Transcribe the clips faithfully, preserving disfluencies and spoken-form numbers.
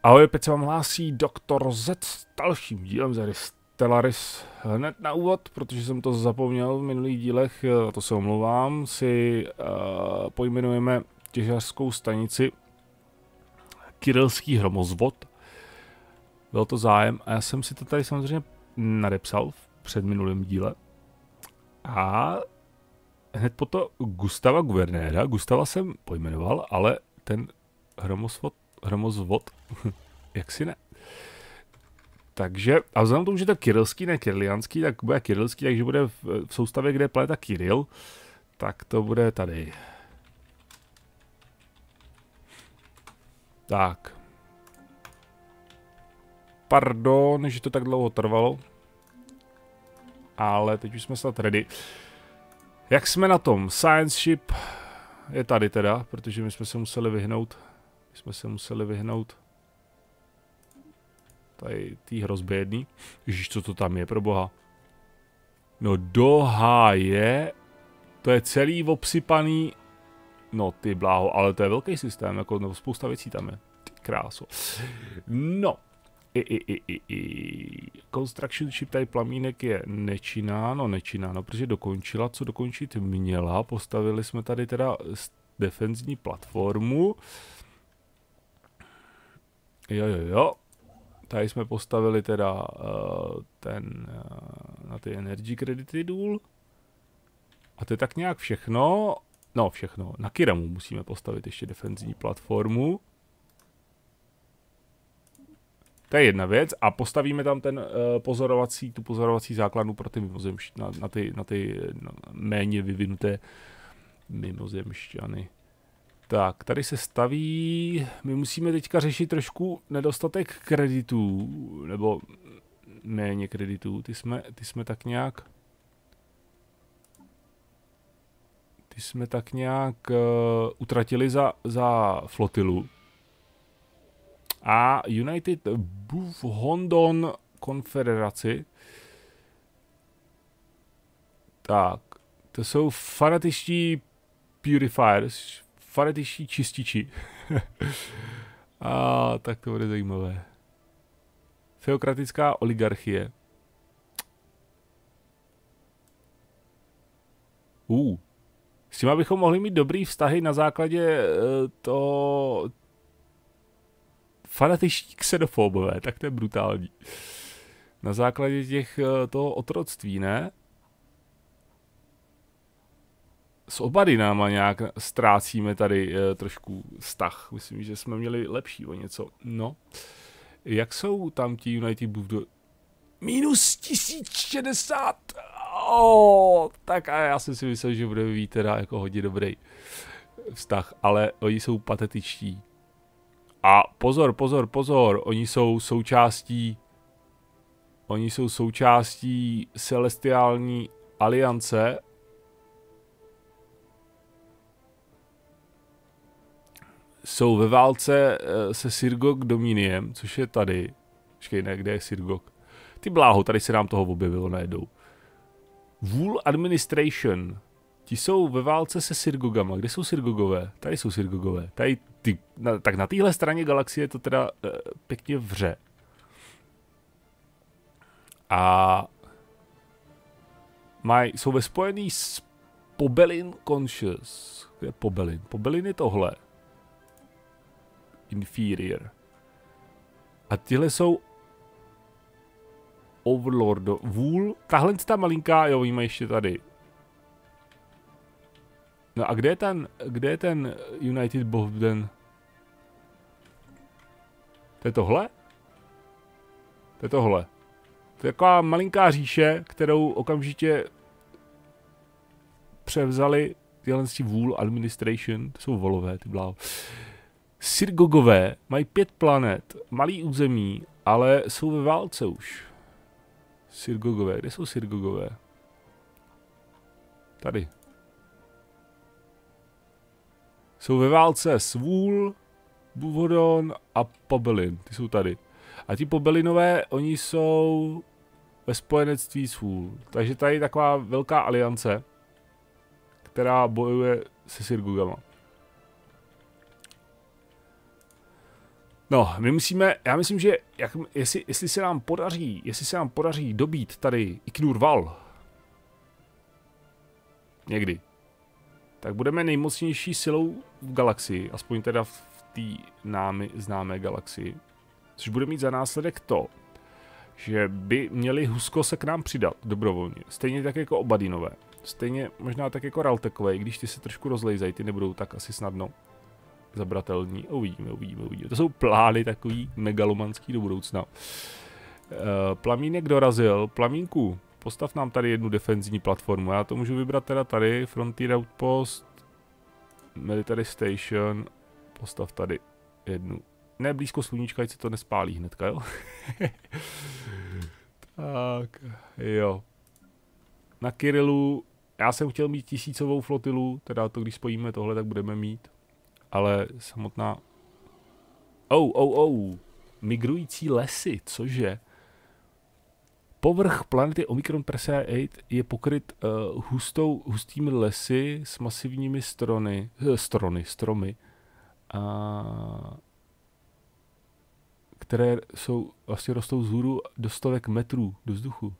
Ahoj, opět se vám hlásí doktor Z s dalším dílem z hry Stellaris. Hned na úvod, protože jsem to zapomněl v minulých dílech, to se omlouvám, si uh, pojmenujeme těžařskou stanici Kirillský hromozvod. Byl to zájem a já jsem si to tady samozřejmě nadepsal v předminulém díle. A hned po to Gustava guvernéra, Gustava jsem pojmenoval, ale ten hromozvod Hromozvod, jak si ne. Takže, a vzhledem k tomu, že to je kirillský, ne kirilianský, tak bude kirillský, takže bude v, v soustavě, kde je planeta Kirill, tak to bude tady. Tak. Pardon, že to tak dlouho trvalo. Ale teď už jsme snad ready. Jak jsme na tom? Science ship je tady teda, protože my jsme se museli vyhnout. My jsme se museli vyhnout tady tý hrozbě jedný. Ježíš, co to tam je, pro boha. No do háje. To je celý obsypaný. No ty bláho, ale to je velký systém, jako no, spousta věcí tam je. Ty kráso. No. I, i, i, i, i. Construction ship, tady plamínek je nečinná, no nečinná, no protože dokončila, co dokončit měla. Postavili jsme tady teda defenzní platformu. Jo, jo, jo. Tady jsme postavili teda uh, ten, uh, na ty energy credity důl. A to je tak nějak všechno. No, všechno. Na Kiramu musíme postavit ještě defenzní platformu. To je jedna věc. A postavíme tam ten uh, pozorovací, tu pozorovací základnu pro ty mimozemšť, na, na ty, na ty na méně vyvinuté mimozemšťany. Tak, tady se staví, my musíme teďka řešit trošku nedostatek kreditů, nebo méně kreditů, ty jsme, ty jsme tak nějak, ty jsme tak nějak uh, utratili za, za flotilu. A United Buff-Hondon konfederaci, tak, to jsou fanatičtí purifiers, fanatičtí čističi. A tak to bude zajímavé. Feokratická oligarchie. Uh. S tím bychom mohli mít dobrý vztahy na základě uh, to fanatičtí xenofobové, tak to je brutální. Na základě těch uh, toho otroctví, ne? S Obadinama nějak ztrácíme tady e, trošku vztah. Myslím, že jsme měli lepší o něco. No. Jak jsou tam ti United Buff do... Minus tisíc šedesát! Oh, tak a já jsem si myslel, že bude být teda jako hodně dobrý vztah. Ale oni jsou patetičtí. A pozor, pozor, pozor. Oni jsou součástí... Oni jsou součástí Celestiální aliance. Jsou ve válce uh, se Sirgok Dominiem, což je tady. Počkej, ne, kde je Sirgok? Ty bláho, tady se nám toho objevilo najednou. Wool Administration. Ti jsou ve válce se Sirgogama. Kde jsou Sirgogové? Tady jsou Sirgogové. Tady, ty, na, tak na téhle straně galaxie to teda uh, pěkně vře. A maj, jsou ve spojený s Pobelin Conscious. Kde je Pobelin? Pobelin je tohle. Inferior. A tyhle jsou Overlord. Wool. Tahle ta malinká, jo, víme ještě tady. No a kde je ten, kde je ten United Bovden? To je tohle? To je tohle. To je taková malinká říše, kterou okamžitě převzali tyhle Wool Administration. To jsou volové, ty bláho. Sirgogové mají pět planet, malý území, ale jsou ve válce už. Sirgogové, kde jsou Sirgogové? Tady. Jsou ve válce s Wool, Buvodon a Pobelin, ty jsou tady. A ti Pobelinové, oni jsou ve spojenectví s Wool. Takže tady je taková velká aliance, která bojuje se Sirgogama. No, my musíme, já myslím, že jak, jestli, jestli se nám podaří, jestli se nám podaří dobít tady Iknur Val, někdy, tak budeme nejmocnější silou v galaxii, aspoň teda v té námi známé galaxii, což bude mít za následek to, že by měli Husko se k nám přidat dobrovolně, stejně tak jako Obadinové, stejně možná tak jako Raltekové, i když ty se trošku rozlejzají, ty nebudou tak asi snadno zabratelní. Uvidíme, uvidíme, uvidíme. To jsou plány takový megalomanský do budoucna. Uh, Plamínek dorazil. Plamínku, postav nám tady jednu defenzivní platformu. Já to můžu vybrat teda tady. Frontier Outpost. Military Station. Postav tady jednu. Ne blízko sluníčka, ať se to nespálí hnedka, jo? Tak, jo. Na Kyrillu. Já jsem chtěl mít tisícovou flotilu, teda to, když spojíme tohle, tak budeme mít. Ale samotná... Oh, oh, oh. Migrující lesy, cože? Povrch planety Omicron Persei osm je pokryt uh, hustou, hustými lesy s masivními strony, uh, strony, stromy, uh, které jsou, vlastně rostou vzhůru do stovek metrů do vzduchu.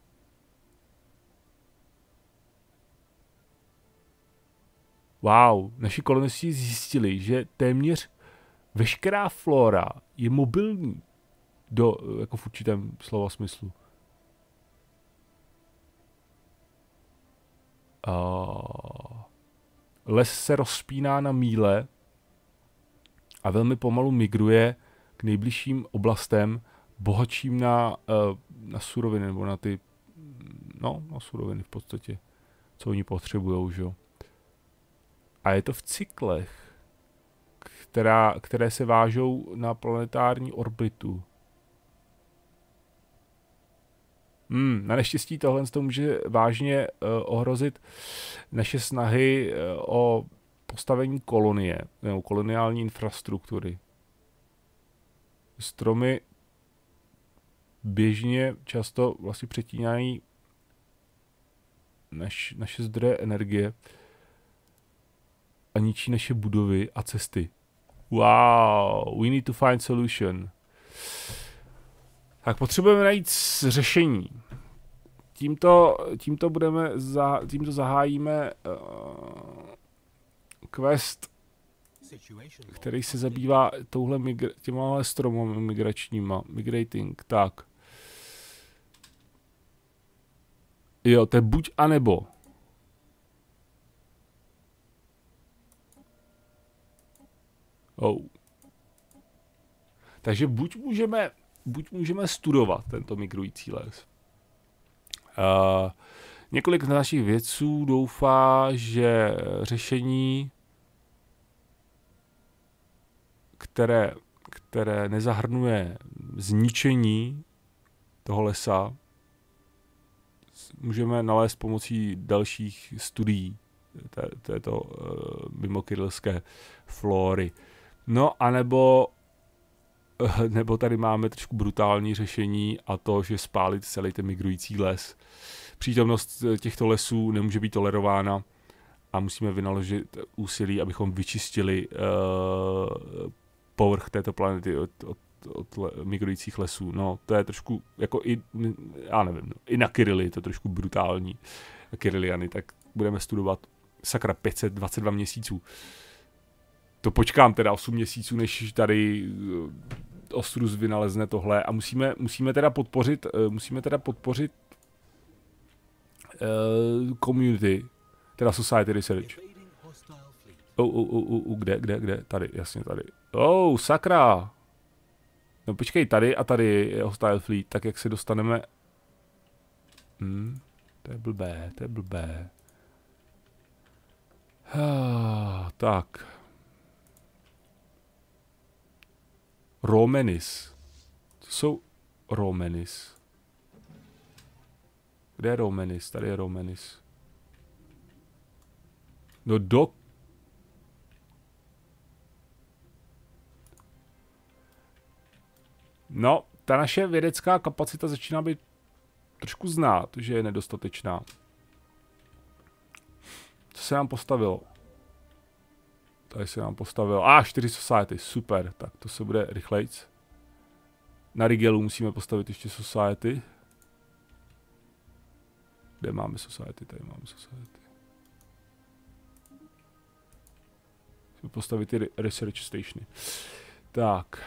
Wow, naši kolonisti zjistili, že téměř veškerá flora je mobilní do, jako v určitém slova smyslu. Uh, les se rozpíná na míle a velmi pomalu migruje k nejbližším oblastem, bohatším na, uh, na suroviny, nebo na ty, no, na suroviny v podstatě, co oni potřebujou, že jo. A je to v cyklech, která, které se vážou na planetární orbitu. Hmm, na neštěstí tohle to může vážně uh, ohrozit naše snahy uh, o postavení kolonie, nebo koloniální infrastruktury. Stromy běžně často vlastně přetínají naš, naše zdroje energie a ničí naše budovy a cesty. Wow, we need to find solution. Tak potřebujeme najít řešení. Tímto, tímto budeme, za, tímto zahájíme uh, quest, který se zabývá touhle migra- těma stromy migračníma, migrating, tak. Jo, to je buď a nebo. Oh. Takže buď můžeme, buď můžeme studovat tento migrující les. Uh, několik z našich vědců doufá, že řešení, které, které nezahrnuje zničení toho lesa, můžeme nalézt pomocí dalších studií té, této uh, mimokyrillské flory. No, anebo nebo tady máme trošku brutální řešení a to, že spálit celý ten migrující les. Přítomnost těchto lesů nemůže být tolerována a musíme vynaložit úsilí, abychom vyčistili uh, povrch této planety od, od, od le, migrujících lesů. No, to je trošku, jako i, já nevím, no, i na Kyrilli je to trošku brutální. Kyriliany, tak budeme studovat sakra pět set dvacet dva měsíců. To počkám teda osm měsíců, než tady Ostrus vynalezne tohle a musíme, musíme teda podpořit, musíme teda podpořit uh, community, teda society research. Oh, oh, oh, oh, oh, kde, kde, kde, tady, jasně tady. Oh, sakra! No počkej, tady a tady je hostile fleet, tak jak se dostaneme... Hmm, to je blbé, to je blbé. Ah, tak... Romenis. Co jsou Romenis? Kde je Romenis? Tady je Romenis. No do... No, ta naše vědecká kapacita začíná být trošku znát, že je nedostatečná. Co se nám postavilo? Tady se nám postavil. A, ah, čtyři society, super, tak to se bude rychlejc. Na Rigelu musíme postavit ještě society. Kde máme society? Tady máme society. Musíme postavit ty research stationy. Tak.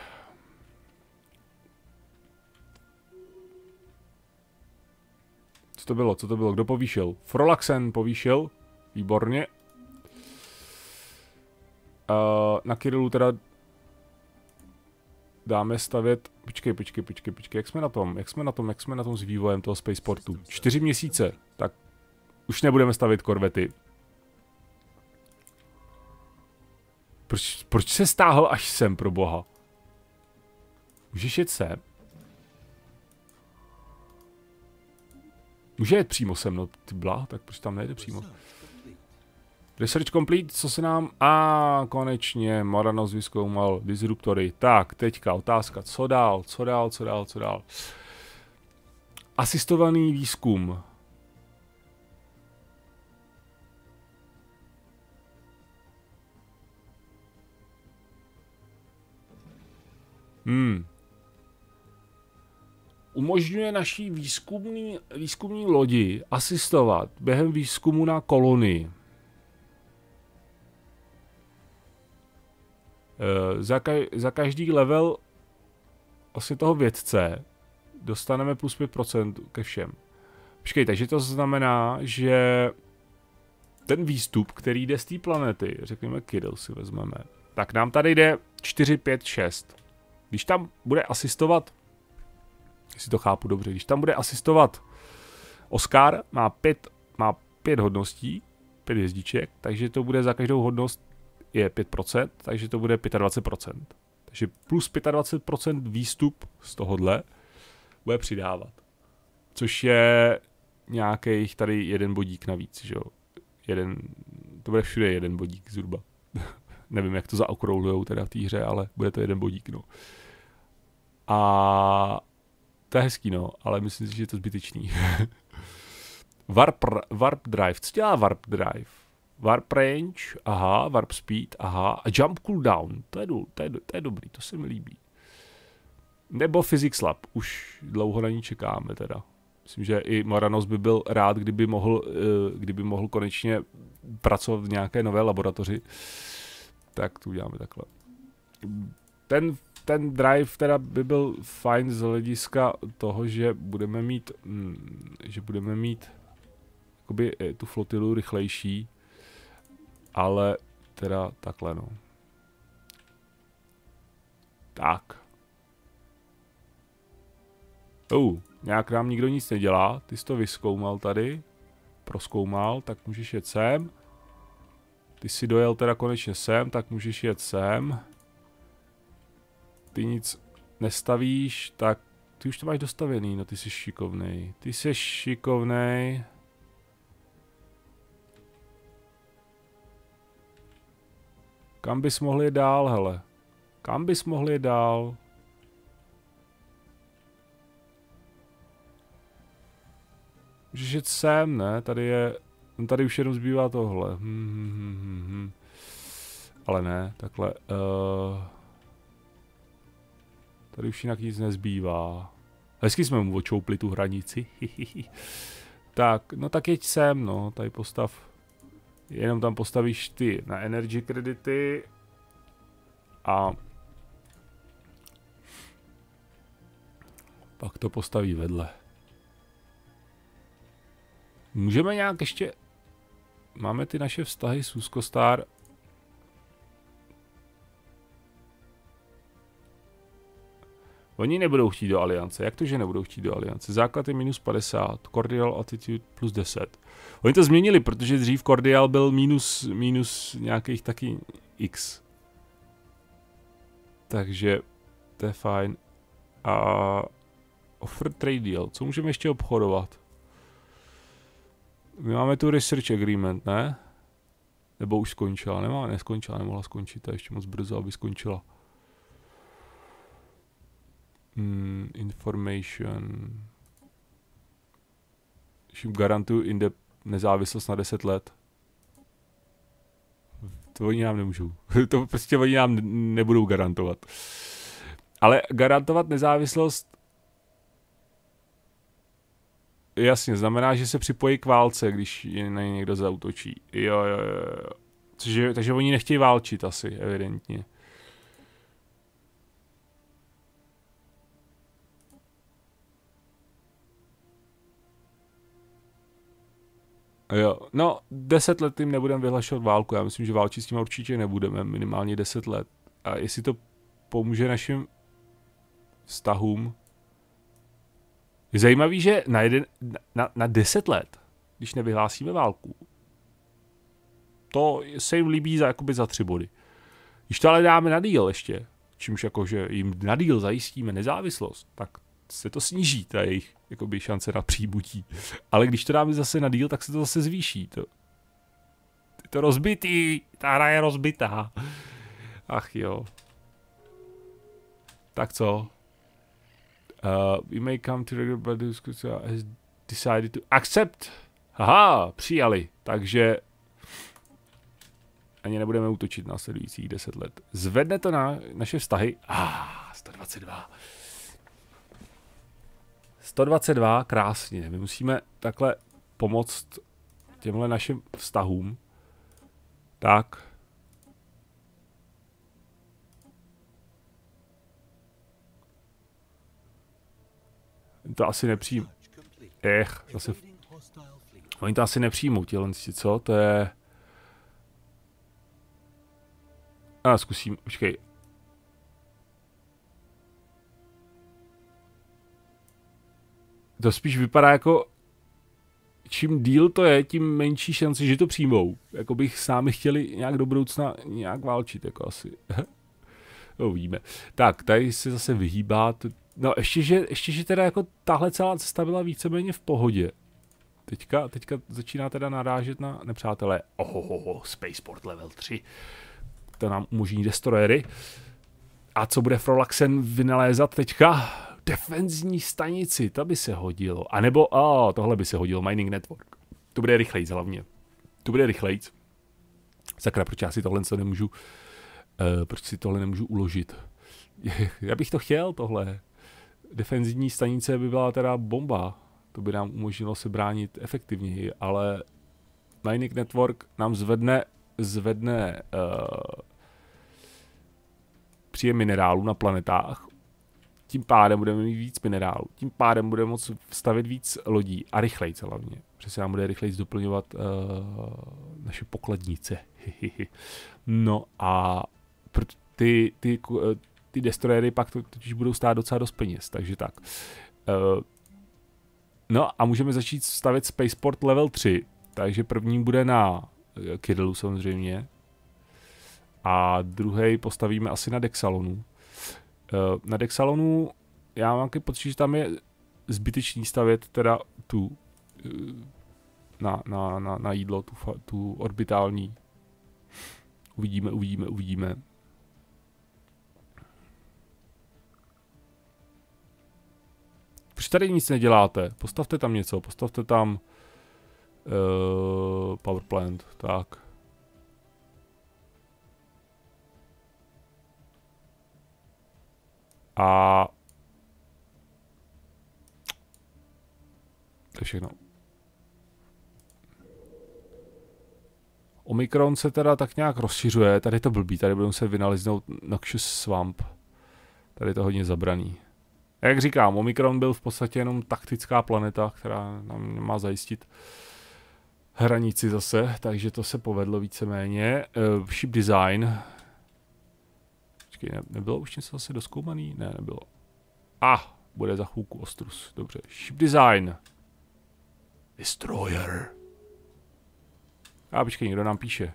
Co to bylo? Co to bylo? Kdo povýšil? Frolaxen povýšil. Výborně. Uh, na Kyrillu teda dáme stavět... Počkej, počkej, počkej, počkej. Jak jsme na tom? Jak jsme na tom? Jak jsme na tom s vývojem toho spaceportu? Čtyři měsíce. Tak už nebudeme stavět korvety. Proč, proč se stáhl až sem, pro boha? Můžeš jet sem? Může jet přímo sem, no ty blá, tak proč tam nejde přímo? Research complete, co se nám... A konečně Moranos vyzkoumal disruptory. Tak, teďka otázka, co dál, co dál, co dál, co dál. Asistovaný výzkum. Hmm. Umožňuje naší výzkumný, výzkumní lodi asistovat během výzkumu na kolonii. E, za, ka za každý level vlastně toho vědce dostaneme plus pět procent ke všem. Počkej, takže to znamená, že ten výstup, který jde z té planety, řekněme Kirill si vezmeme, tak nám tady jde čtyři, pět, šest. Když tam bude asistovat, jestli to chápu dobře, když tam bude asistovat Oscar, má pět, má pět hodností, pět hvězdiček, takže to bude za každou hodnost je pět procent, takže to bude dvacet pět procent. Takže plus dvacet pět procent výstup z tohohle bude přidávat. Což je nějakých tady jeden bodík navíc, že jo. Jeden, to bude všude jeden bodík zhruba. Nevím, jak to zaokroulujou teda v té hře, ale bude to jeden bodík, no. A to je hezký, no, ale myslím si, že je to zbytečný. warp, warp drive, co dělá warp drive? Warp range, aha, warp speed, aha, a jump cooldown, to je, to je, to je dobrý, to se mi líbí. Nebo physics lab, už dlouho na ní čekáme teda. Myslím, že i Moranos by byl rád, kdyby mohl, kdyby mohl konečně pracovat v nějaké nové laboratoři. Tak to uděláme takhle. Ten, ten drive teda by byl fajn z hlediska toho, že budeme mít, hm, že budeme mít jakoby tu flotilu rychlejší, ale teda takhle, no. Tak. Uh, nějak nám nikdo nic nedělá, ty jsi to vyzkoumal tady, prozkoumal, tak můžeš jet sem. Ty jsi dojel teda konečně sem, tak můžeš jet sem. Ty nic nestavíš, tak ty už to máš dostavený, no ty jsi šikovnej. Ty jsi šikovnej. Kam bys mohl jít dál, hele? Kam bys mohl jít dál? Můžeš jet sem, ne? Tady je... Tady už jenom zbývá tohle. Hmm, hmm, hmm, hmm. Ale ne, takhle. Uh... Tady už jinak nic nezbývá. Hezky jsme mu očoupli tu hranici. Tak, no tak jeď sem, no. Tady postav. Jenom tam postavíš ty na energy kredity. A... pak to postaví vedle. Můžeme nějak ještě... Máme ty naše vztahy s Úzkostar. Oni nebudou chtít do aliance. Jak to, že nebudou chtít do aliance? Základ je minus padesát. Cordial attitude plus deset. Oni to změnili, protože dřív Cordial byl minus, minus nějakých taky x. Takže to je fajn. A offer trade deal. Co můžeme ještě obchodovat? My máme tu research agreement, ne? Nebo už skončila? Nemá, neskončila, nemohla skončit. To je ještě moc brzo, aby skončila. Hmm, information. Garantuju inde nezávislost na deset let. To oni nám nemůžou. To prostě oni nám nebudou garantovat. Ale garantovat nezávislost jasně, znamená, že se připojí k válce, když je na ně někdo zaútočí. Jo, jo, jo. Takže, takže oni nechtějí válčit asi, evidentně. Jo, no, deset let jim nebudeme vyhlašovat válku. Já myslím, že válčit s tím určitě nebudeme, minimálně deset let. A jestli to pomůže našim vztahům. Je zajímavý, že na, jeden, na, na deset let, když nevyhlásíme válku, to se jim líbí za, jakoby za tři body. Když to ale dáme na díl ještě, čímž jakože jim na díl zajistíme nezávislost, tak se to sníží, ta jejich jakoby šance na příbutí. Ale když to dáme zase na díl, tak se to zase zvýší. To, je to rozbitý, ta hra je rozbitá. Ach jo. Tak co? Uh, we may come to regular but has decided to accept. Aha, přijali. Takže ani nebudeme útočit na následujících deset let. Zvedne to na naše vztahy. Ah, sto dvacet dva. sto dvacet dva, krásně. My musíme takhle pomoct těmhle našim vztahům. Tak. To asi nepřijmu. Ech, zase... Oni to asi nepřijmou, těhle, co? To je... A zkusím, počkej. To spíš vypadá jako... Čím díl to je, tím menší šance, že to přijmou. Jako bych s námi chtěli nějak do budoucna nějak válčit, jako asi. No, uvidíme. Tak, tady se zase vyhýbá. No, ještě že, ještě, že teda jako tahle celá cesta byla víceméně v pohodě. Teďka, teďka začíná teda narážet na nepřátelé. Ohohoho, Spaceport level tři. To nám umožní destroyery. A co bude Frolaxen vynalézat teďka? Defenzní stanici, to by se hodilo. A nebo, a tohle by se hodilo, Mining Network. To bude rychlejc hlavně. To bude rychlejc. Sakra, proč já si tohle co nemůžu, uh, proč si tohle nemůžu uložit? Já bych to chtěl, tohle. Defenzní stanice by byla teda bomba. To by nám umožnilo se bránit efektivněji, ale Mining Network nám zvedne, zvedne uh, příjem minerálů na planetách. Tím pádem budeme mít víc minerálů. Tím pádem budeme moct stavit víc lodí a rychlejc hlavně. Protože se nám bude rychlejc doplňovat uh, naše pokladnice. No a ty, ty, ty destroyery pak to, totiž budou stát docela dost peněz, takže tak. Uh, no a můžeme začít stavět Spaceport level tři. Takže první bude na Kidlu samozřejmě. A druhý postavíme asi na Dexalonu. Na Dexalonu já mám takový pocit, že tam je zbytečný stavět teda tu na, na, na, na jídlo, tu, tu orbitální. Uvidíme, uvidíme, uvidíme. Proč tady nic neděláte? Postavte tam něco, postavte tam uh, power plant, tak. A to je všechno. Omikron se teda tak nějak rozšiřuje, tady to blbý, tady budeme se vynaliznout Noxious Swamp. Tady to hodně zabraný. Jak říkám, Omikron byl v podstatě jenom taktická planeta, která nám má zajistit hranici zase, takže to se povedlo víceméně. Uh, ship design. Počkej, ne, nebylo už něco zase doskoumaný? Ne, nebylo. A, ah, bude za chvilku ostrus. Dobře. Ship design. Destroyer. A počkej, někdo nám píše.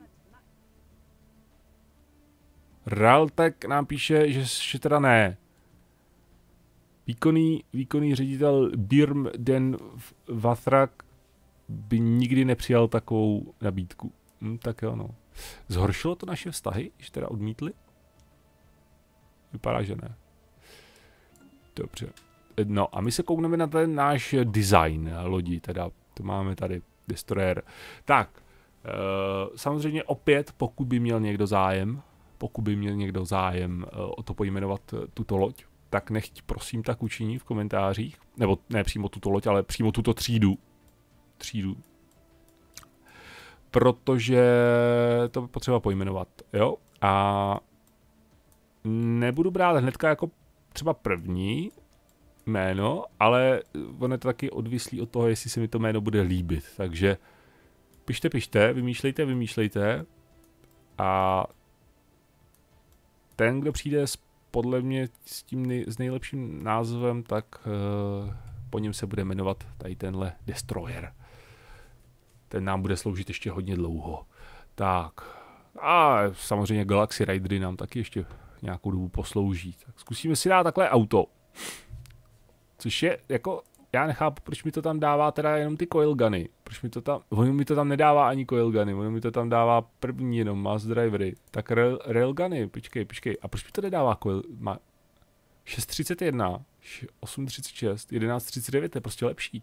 Realtek nám píše, že, že teda ne. Výkonný, výkonný ředitel Birm Den Vathrak by nikdy nepřijal takovou nabídku. Hm, tak jo, no. Zhoršilo to naše vztahy, že teda odmítli? Vypadá, že ne. Dobře. No a my se koukneme na ten náš design lodi, teda to máme tady Destroyer. Tak, samozřejmě opět, pokud by měl někdo zájem, pokud by měl někdo zájem o to pojmenovat tuto loď, tak nechť prosím tak učiní v komentářích, nebo ne přímo tuto loď, ale přímo tuto třídu. Třídu. Protože to by potřeba pojmenovat, jo? A nebudu brát hnedka jako třeba první jméno, ale ono je to taky odvislý od toho, jestli se mi to jméno bude líbit. Takže pište, pište, vymýšlejte, vymýšlejte a ten, kdo přijde s, podle mě s tím nej, s nejlepším názvem, tak uh, po něm se bude jmenovat tady tenhle Destroyer. Ten nám bude sloužit ještě hodně dlouho. Tak. A samozřejmě Galaxy Raidery nám taky ještě nějakou dobu poslouží. Tak zkusíme si dát takhle auto. Což je jako, já nechápu, proč mi to tam dává teda jenom ty coilguny. Proč mi to tam, ono mi to tam nedává ani coilguny, ono mi to tam dává první jenom mass drivery. Tak rail, railguny, počkej, počkej. A proč mi to nedává coil, ma, šest třicet jedna, osm třicet šest, jedenáct třicet devět je prostě lepší.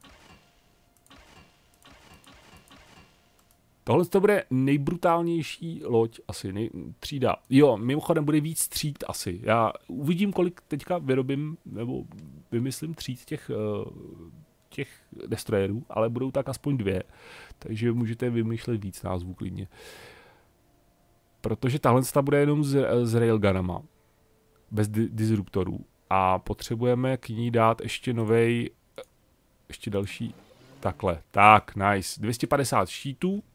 Tohle to bude nejbrutálnější loď asi, nej, třída. Jo, mimochodem bude víc tříd asi. Já uvidím, kolik teďka vyrobím, nebo vymyslím tříd těch, těch destroyerů, ale budou tak aspoň dvě. Takže můžete vymýšlet víc názvů klidně. Protože tahle bude jenom s, s railgunama, bez di disruptorů. A potřebujeme k ní dát ještě novej, ještě další, takhle. Tak, nice. dvě stě padesát štítů.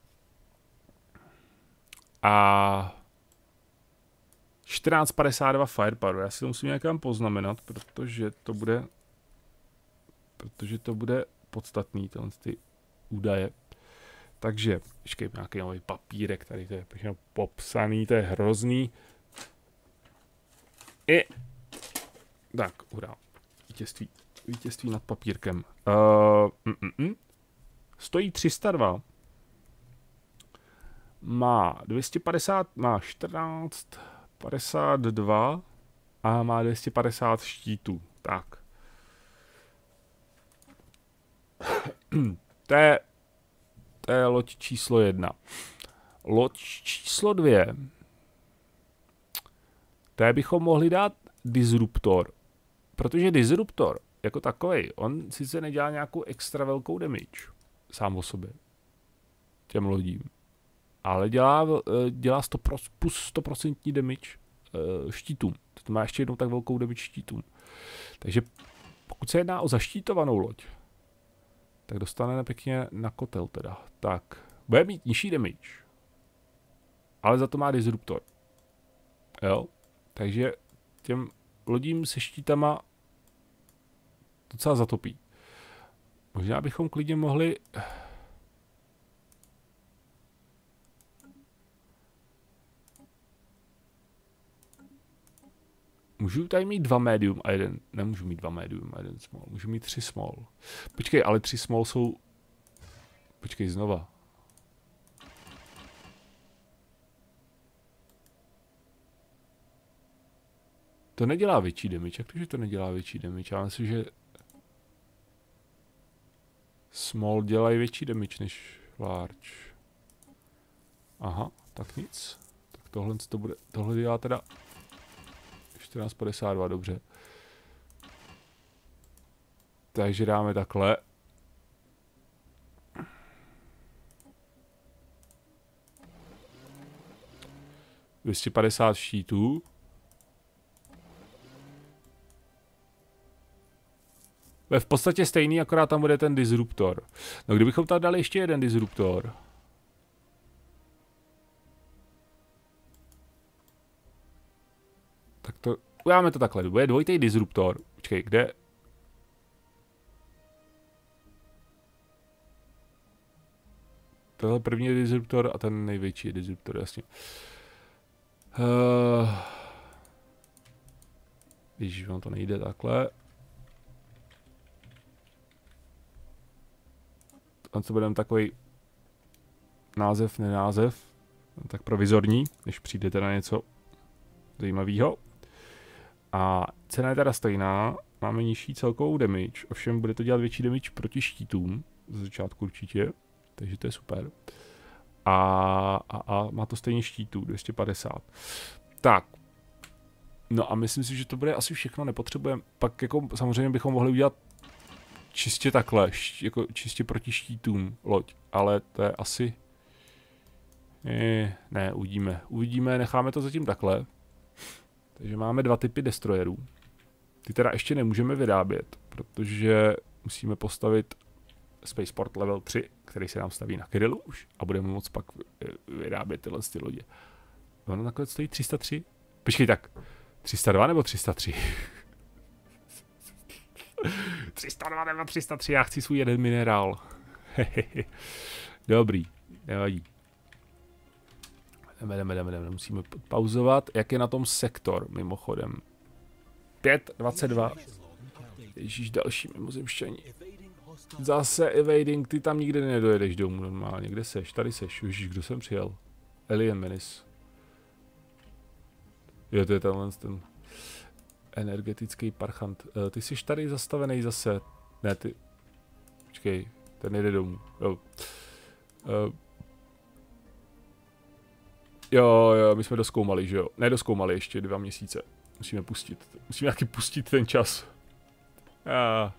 A čtrnáct padesát dva firepower. Já si to musím někam poznamenat, protože to bude protože to bude podstatný, tyhle ty údaje. Takže, ještě nějaký nový papírek, tady to je všechno popsaný, to je hrozný. I tak, hurá. Vítězství, vítězství nad papírkem. Uh, mm, mm, mm. Stojí tři sta dva. Má dvě stě padesát, má čtrnáct padesát dva a má dvě stě padesát štítů. Tak. to, je, to je loď číslo jedna. Loď číslo dvě. Té bychom mohli dát Disruptor. Protože Disruptor jako takovej, on sice nedělá nějakou extra velkou damage sám o sobě těm lodím. Ale dělá, dělá sto procent, plus sto procent damage štítům. To má ještě jednou tak velkou damage štítům. Takže pokud se jedná o zaštítovanou loď, tak dostaneme pěkně na kotel teda. Tak, bude mít nižší damage. Ale za to má Disruptor. Jo? Takže těm lodím se štítama docela zatopí. Možná bychom klidně mohli... Můžu tady mít dva medium a jeden... Nemůžu mít dva medium a jeden small. Můžu mít tři small. Počkej, ale tři small jsou... Počkej, znova. To nedělá větší damage. Jak to, že to nedělá větší damage? Já myslím, že... Small dělají větší damage než large. Aha, tak nic. Tak tohle to bude... Tohle dělá teda... čtrnáct padesát dva, dobře. Takže dáme takhle. dvě stě padesát štítů. Je v podstatě stejný, akorát tam bude ten disruptor. No kdybychom tam dali ještě jeden disruptor. Tak to, uděláme to takhle, bude dvojitý disruptor. Počkej, kde? Tohle první je disruptor a ten největší je disruptor, jasně. Uh, Ježiš, vám to nejde takhle. A co budeme takový název, nenázev, tak provizorní, než přijdete na něco zajímavého. A cena je teda stejná, máme nižší celkovou damage, ovšem bude to dělat větší damage proti štítům, z začátku určitě, takže to je super. A, a, a má to stejně štítů, dvě stě padesát. Tak. No a myslím si, že to bude asi všechno, nepotřebujeme. Pak jako samozřejmě bychom mohli udělat čistě takhle, št, jako čistě proti štítům loď, ale to je asi... Je, ne, uvidíme. Uvidíme, necháme to zatím takhle. Takže máme dva typy destroyerů. Ty teda ještě nemůžeme vyrábět, protože musíme postavit Spaceport level tři, který se nám staví na Kyrillu už a budeme moct pak vyrábět tyhle ty lodě. Ono nakonec stojí tři sta tři? Počkej, tak tři sta dva nebo tři sta tři? tři sta dva nebo tři sta tři, já chci svůj jeden minerál. Dobrý, nevadí. Jdeme, jdeme, jdeme, jdeme, musíme pauzovat. Jak je na tom sektor, mimochodem? pět dvacet dva. Ježíš, další mimozemšťaní. Zase evading, ty tam nikdy nedojedeš domů normálně. Kde seš? Tady seš. Ježíš, kdo jsem přijel? Alien Menace. Jo, to je tenhle ten energetický parchant. Uh, ty jsi tady zastavený zase. Ne, ty... Počkej, ten jede domů. Jo. Uh, jo, jo, my jsme doskoumali, že jo? Ne, doskoumali ještě dva měsíce. Musíme pustit. Musíme taky pustit ten čas. Ah.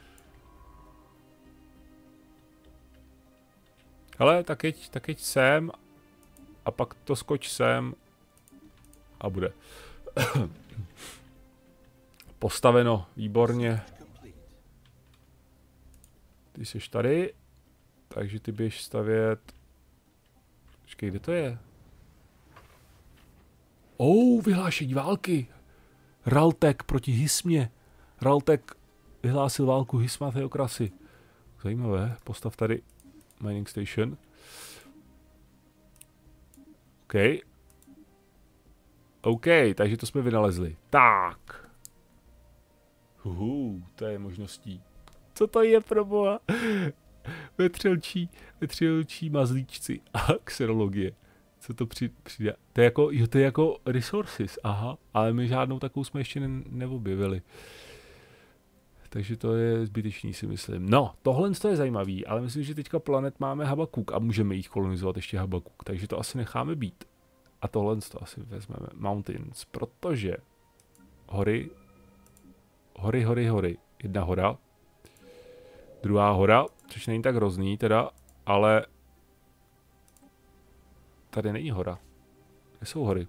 Hele, tak jeď, tak jeď sem a pak to skoč sem a bude. Postaveno, výborně. Ty jsi tady, takže ty běž stavět. Počkej, kde to je? Oh, vyhlášení války. Raltek proti Hismě. Raltek vyhlásil válku Hisma Theokrasi. Zajímavé, postav tady mining station. OK. OK, takže to jsme vynalezli. Tak. Uhu, to je možností. Co to je pro boha? Vetřelčí, vetřelčí mazlíčci a xerologie. Co to při, přidá? To je jako, jo, to je jako resources, aha, ale my žádnou takovou jsme ještě ne, neobjevili. Takže to je zbytečný, si myslím. No, tohle je zajímavý, ale myslím, že teďka planet máme Habakuk a můžeme jich kolonizovat ještě Habakuk, takže to asi necháme být. A tohle to asi vezmeme. Mountains, protože hory, hory, hory, hory. Jedna hora, druhá hora, což není tak hrozný teda, ale tady není hora. Kde jsou hory?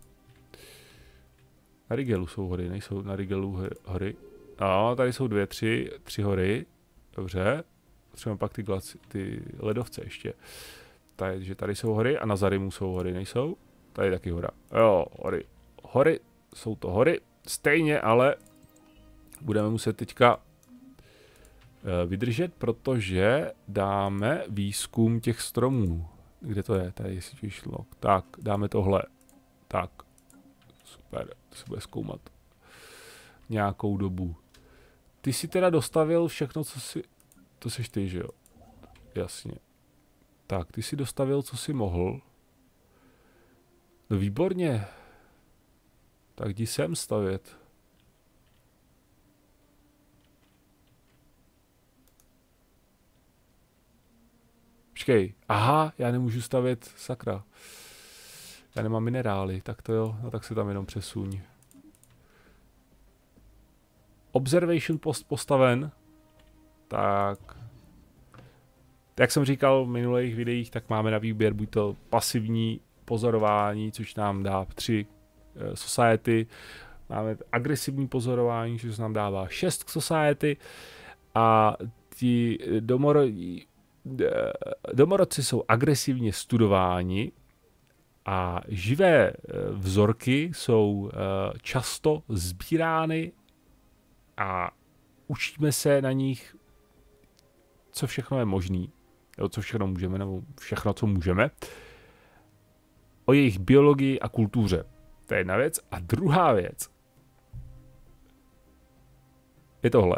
Na Rigelu jsou hory, nejsou na Rigelu hory. No, tady jsou dvě, tři, tři hory. Dobře. Potřebujeme pak ty, glaci, ty ledovce ještě. Takže tady jsou hory a na Zarimu jsou hory, nejsou? Tady je taky hora. Jo, hory. Hory, jsou to hory. Stejně, ale budeme muset teďka vydržet, protože dáme výzkum těch stromů. Kde to je? Tady si vyšlo. Tak, dáme tohle. Tak. Super, to se bude zkoumat nějakou dobu. Ty jsi teda dostavil všechno, co si... To seš ty, že jo? Jasně. Tak, ty jsi dostavil, co jsi mohl. No výborně. Tak jdi sem stavět. Počkej. Aha, já nemůžu stavět, sakra. Já nemám minerály, tak to jo, no tak se tam jenom přesuň. Observation post postaven. Tak. Jak jsem říkal v minulých videích, tak máme na výběr buď to pasivní pozorování, což nám dá tři uh, society. Máme agresivní pozorování, což nám dává šest society. A ti domoro, domorodci jsou agresivně studováni. A živé vzorky jsou často sbírány a učíme se na nich, co všechno je možný, nebo co všechno můžeme, nebo všechno, co můžeme, o jejich biologii a kultuře. To je jedna věc. A druhá věc je tohle.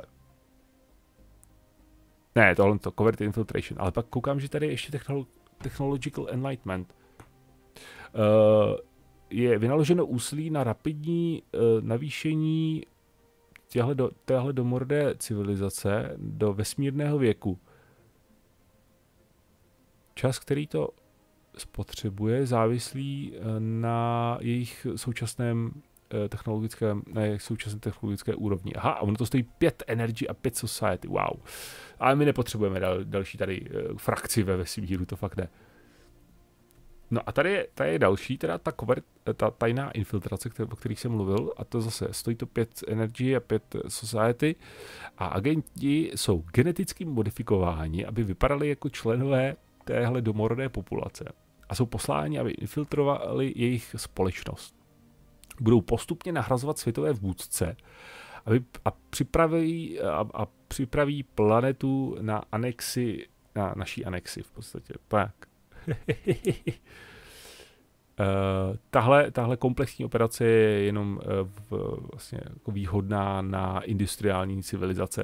Ne, tohle to Covert Infiltration, ale pak koukám, že tady je ještě technolo Technological Enlightenment. Uh, je vynaloženo úsilí na rapidní uh, navýšení těhle do, téhle domorodé civilizace do vesmírného věku. Čas, který to spotřebuje, závislý na jejich současném technologickém, na jejich současné technologické úrovni. Aha, a ono to stojí pět energy a pět society, wow. Ale my nepotřebujeme dal, další tady uh, frakci ve vesmíru, to fakt ne. No a tady je, tady je další, teda ta, cover, ta tajná infiltrace, který, o kterých jsem mluvil, a to zase stojí to pět energy a pět society a agenti jsou geneticky modifikováni, aby vypadali jako členové téhle domorodé populace a jsou posláni, aby infiltrovali jejich společnost. Budou postupně nahrazovat světové vůdce aby, a, připraví, a, a připraví planetu na anexi, na naší anexi v podstatě. Tak. Uh, tahle, tahle komplexní operace je jenom uh, v, vlastně jako výhodná na industriální civilizace.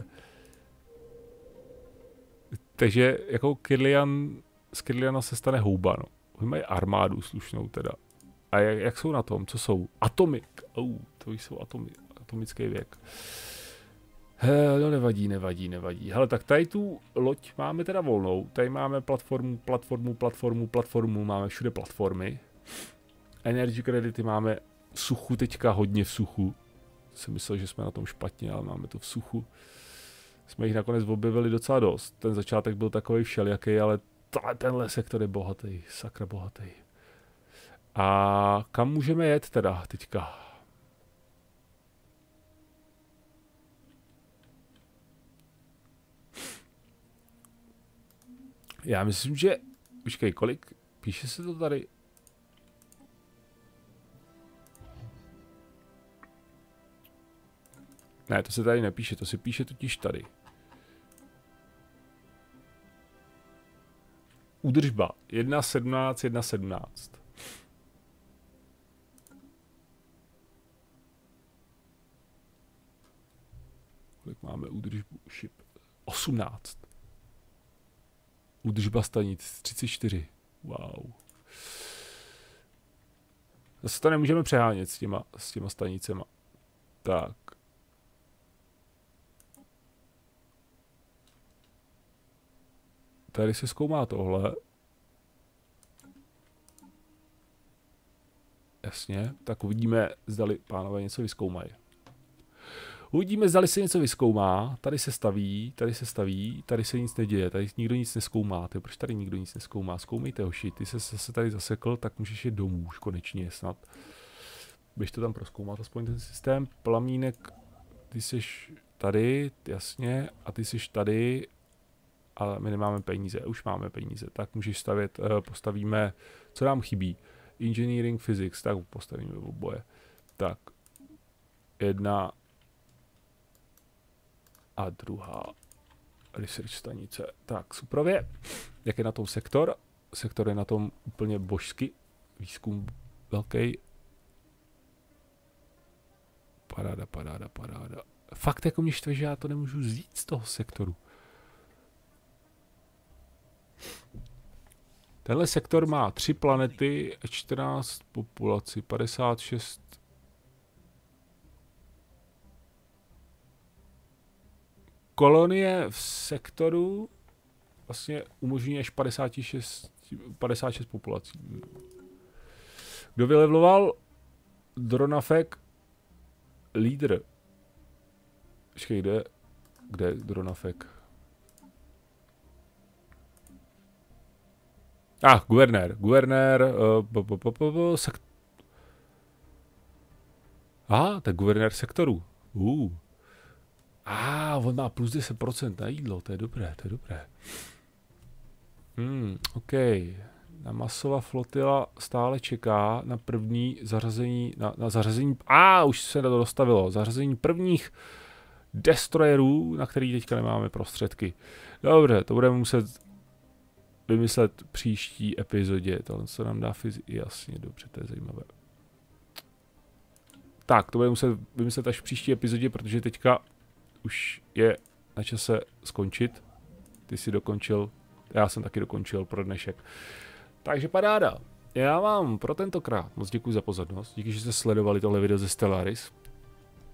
Takže jako Kirlian, z Kirliana se stane houba, no. Oni mají armádu slušnou teda. A jak, jak jsou na tom? Co jsou? Atomik. Oh, to jsou atomy, atomický věk. He, no nevadí, nevadí, nevadí. Hele, tak tady tu loď máme teda volnou. Tady máme platformu, platformu, platformu, platformu. Máme všude platformy. Energy kredity máme v suchu, teďka hodně v suchu. Jsem myslel, že jsme na tom špatně, ale máme to v suchu. Jsme jich nakonec objevili docela dost. Ten začátek byl takový všelijaký, ale tenhle sektor je bohatý, sakra bohatý. A kam můžeme jet teda teďka? Já myslím, že... Počkej, kolik? Píše se to tady? Ne, to se tady nepíše, to se píše totiž tady. Údržba. jedna sedmnáct, jedna sedmnáct. Kolik máme údržbu? Ship. osmnáct. Údržba stanic. třicet čtyři. Wow. Zase to nemůžeme přehánět s těma, s těma stanicema. Tak. Tady se zkoumá tohle. Jasně, tak uvidíme, zdali pánové něco vyzkoumají. Uvidíme, zdali se něco vyzkoumá. Tady se staví, tady se staví, tady se nic neděje, tady nikdo nic nezkoumá. Ty, proč tady nikdo nic nezkoumá? Zkoumejte, hoši, ty se zase tady zasekl, tak můžeš jít domů už konečně snad. Běž to tam prozkoumat, aspoň ten systém. Plamínek, ty jsi tady, jasně, a ty jsi tady. Ale my nemáme peníze, už máme peníze, tak můžeš stavět, uh, postavíme, co nám chybí, engineering, physics, tak postavíme oboje. Tak, jedna a druhá research stanice. Tak, suprově, jak je na tom sektor? Sektor je na tom úplně božsky, výzkum velký. Paráda, paráda, paráda. Fakt jako mě štve, že já to nemůžu vzít z toho sektoru. Tenhle sektor má tři planety a čtrnáct populací, padesát šest. Kolonie v sektoru vlastně umožní až padesát šest, padesát šest populací. Kdo vylevloval? Dronafek lídr. Počkej, kde? Kde je Dronafek? Ah, guvernér. Guvernér... Uh, sekt... Aha, to je guvernér sektoru. Uh. Ah, on má plus deset procent na jídlo, to je dobré, to je dobré. Hmm, OK. Na masová flotila stále čeká na první zařazení, na, na zařazení, a ah, už se to dostavilo, zařazení prvních destroyerů, na který teďka nemáme prostředky. Dobře, to budeme muset vymyslet příští epizodě. Tohle se nám dá fyzicky. Jasně, dobře, to je zajímavé. Tak, to budeme muset vymyslet až v příští epizodě, protože teďka už je na čase skončit. Ty jsi dokončil, já jsem taky dokončil pro dnešek. Takže paráda. Já vám pro tentokrát moc děkuji za pozornost. Díky, že jste sledovali tohle video ze Stellaris.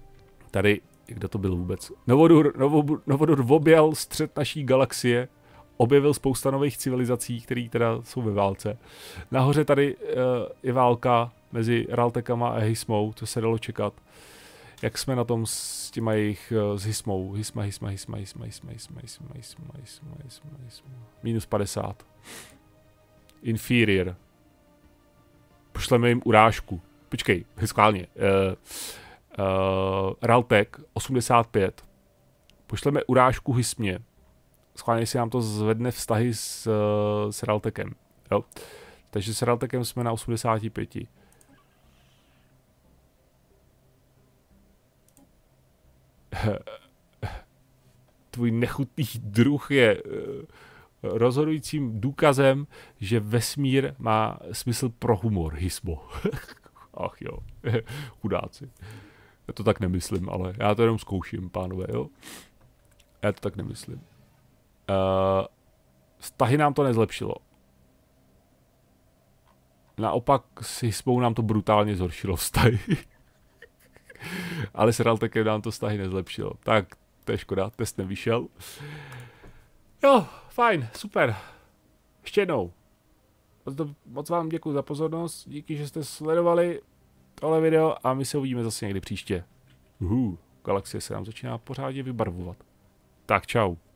Tady, kdo to byl vůbec? Novodur, Novodur, Novodur objel střed naší galaxie objevil spousta nových civilizací, které teda jsou ve válce. Nahoře tady uh, je válka mezi Raltekama a Hismou, co se dalo čekat. Jak jsme na tom s těma jejich, uh, s Hismou. Hisma, Hisma, Hisma, Hisma, Hisma, Hisma, Hisma, Hisma, Hisma, Hisma, Hisma. Minus padesát. Inferior. Pošleme jim urážku. Počkej, schválně. Uh, uh, Raltek osmdesát pět. Pošleme urážku Hismě. Schválně si nám to zvedne vztahy s, uh, s Raltekem. Jo? Takže s Raltekem jsme na osmdesáti pěti. Tvůj nechutný druh je uh, rozhodujícím důkazem, že vesmír má smysl pro humor, Hismo. Ach jo, chudáci. Já to tak nemyslím, ale já to jenom zkouším, pánové, jo. Já to tak nemyslím. Uh, vztahy nám to nezlepšilo. Naopak s Hismou nám to brutálně zhoršilo vztahy. Ale s Raltekem nám to vztahy nezlepšilo. Tak, to je škoda, test nevyšel. Jo, fajn, super. Ještě jednou. Moc vám děkuji za pozornost, díky, že jste sledovali tohle video a my se uvidíme zase někdy příště. Uhu, galaxie se nám začíná pořádně vybarvovat. Tak čau.